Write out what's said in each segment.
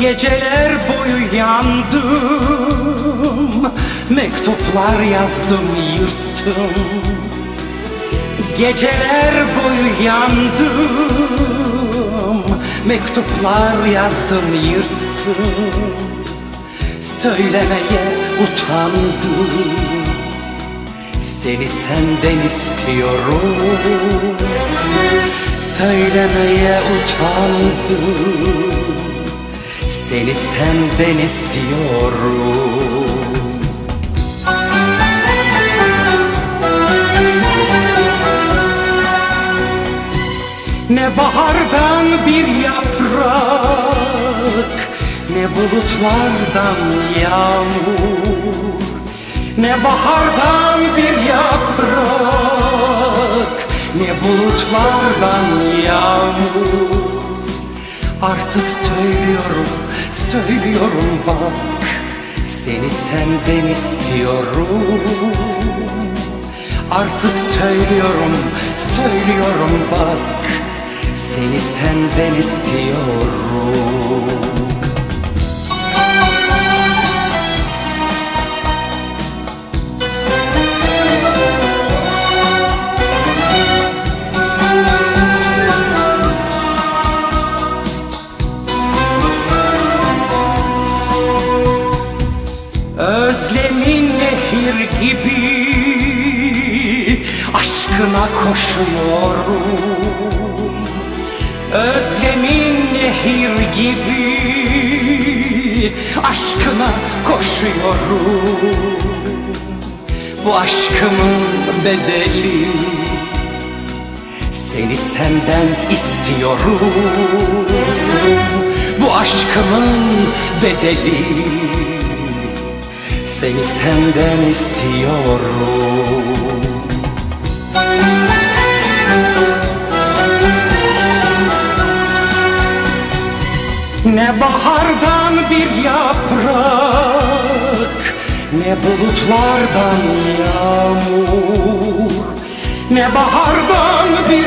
Geceler boyu yandım, mektuplar yazdım yırttım. Geceler boyu yandım, mektuplar yazdım yırttım. Söylemeye utandım, seni senden istiyorum. Söylemeye utandım, seni senden istiyorum. Ne bahardan bir yaprak, ne bulutlardan yağmur. Ne bahardan bir yaprak, ne bulutlardan yağmur. Artık söylüyorum bak, seni senden istiyorum. Artık söylüyorum bak, seni senden istiyorum. Özlemin nehir gibi aşkına koşuyorum. Özlemin nehir gibi aşkına koşuyorum. Bu aşkımın bedeli, seni senden istiyorum. Bu aşkımın bedeli, seni senden istiyorum. Ne bahardan bir yaprak, ne bulutlardan yağmur. Ne bahardan bir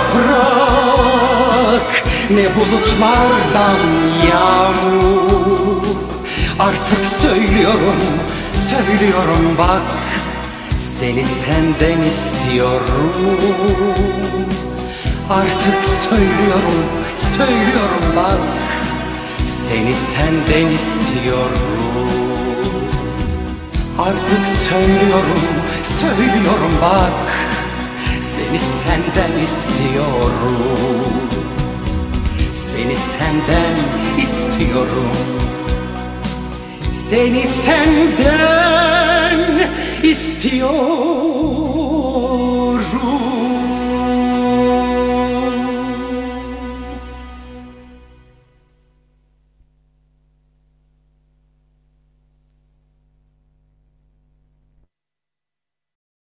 yaprak, ne bulutlardan yağmur. Artık söylüyorum bak, seni senden istiyorum. Artık söylüyorum bak, seni senden istiyorum. Artık söylüyorum bak, seni senden istiyorum. Seni senden istiyorum. Seni senden istiyorum.